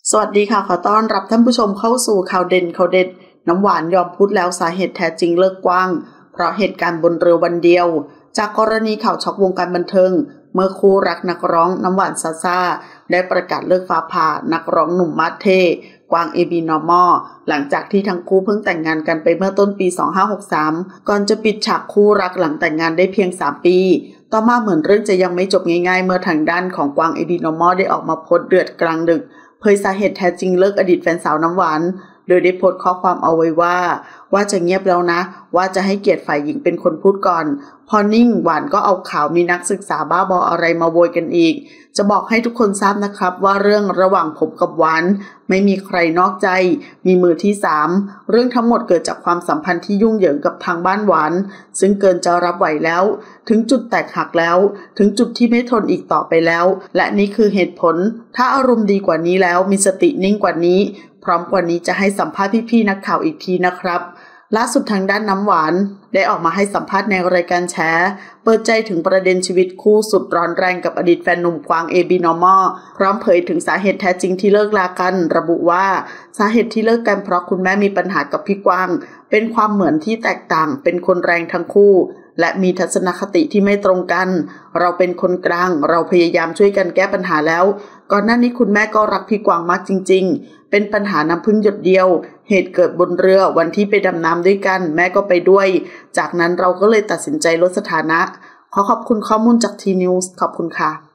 สวัสดีค่ะขอต้อนรับท่านผู้ชมเข้าสู่ข่าวเด่นข่าวเด็ดน้ำหวานยอมพูดแล้วสาเหตุแท้จริงเลิกกว้างเพราะเหตุการณ์บนเรือวันเดียวจากกรณีข่าวช็อกวงการบันเทิงเมื่อคู่รักนักร้องน้ำหวานซาซ่าได้ประกาศเลิกฟ้าผ่านักร้องหนุ่มมาสเท่กวางAB normalหลังจากที่ทั้งคู่เพิ่งแต่งงานกันไปเมื่อต้นปี2563ก่อนจะปิดฉากคู่รักหลังแต่งงานได้เพียง3ปีต่อมาเหมือนเรื่องจะยังไม่จบง่ายๆเมื่อทางด้านของกวางAB normalได้ออกมาโพสต์เดือดกลางดึกเผยสาเหตุแท้จริงเลิกอดีตแฟนสาวน้ำหวานโดยได้โพสต์ข้อความเอาไว้ว่าจะเงียบแล้วนะว่าจะให้เกียรติฝ่ายหญิงเป็นคนพูดก่อนพอนิ่งหวานก็เอาข่าวมีนักศึกษาบ้าบออะไรมาโวยกันอีกจะบอกให้ทุกคนทราบนะครับว่าเรื่องระหว่างผมกับหวานไม่มีใครนอกใจมีมือที่3เรื่องทั้งหมดเกิดจากความสัมพันธ์ที่ยุ่งเหยิงกับทางบ้านหวานซึ่งเกินจะรับไหวแล้วถึงจุดแตกหักแล้วถึงจุดที่ไม่ทนอีกต่อไปแล้วและนี่คือเหตุผลถ้าอารมณ์ดีกว่านี้แล้วมีสตินิ่งกว่านี้พร้อมกว่านี้จะให้สัมภาษณ์พี่ๆนักข่าวอีกทีนะครับล่าสุดทางด้านน้ำหวานได้ออกมาให้สัมภาษณ์ในรายการแฉเปิดใจถึงประเด็นชีวิตคู่สุดร้อนแรงกับอดีตแฟนหนุ่มกวางAB normalพร้อมเผยถึงสาเหตุแท้จริงที่เลิกลากันระบุว่าสาเหตุที่เลิกกันเพราะคุณแม่มีปัญหากับพี่กวางเป็นความเหมือนที่แตกต่างเป็นคนแรงทั้งคู่และมีทัศนคติที่ไม่ตรงกันเราเป็นคนกลางเราพยายามช่วยกันแก้ปัญหาแล้วก่อนหน้านี้คุณแม่ก็รักพี่กวางมากจริงๆเป็นปัญหาน้ำพึ่งหยดเดียวเหตุเกิดบนเรือวันที่ไปดำน้ำด้วยกันแม่ก็ไปด้วยจากนั้นเราก็เลยตัดสินใจลดสถานะขอขอบคุณข้อมูลจากทีนิวส์ขอบคุณค่ะ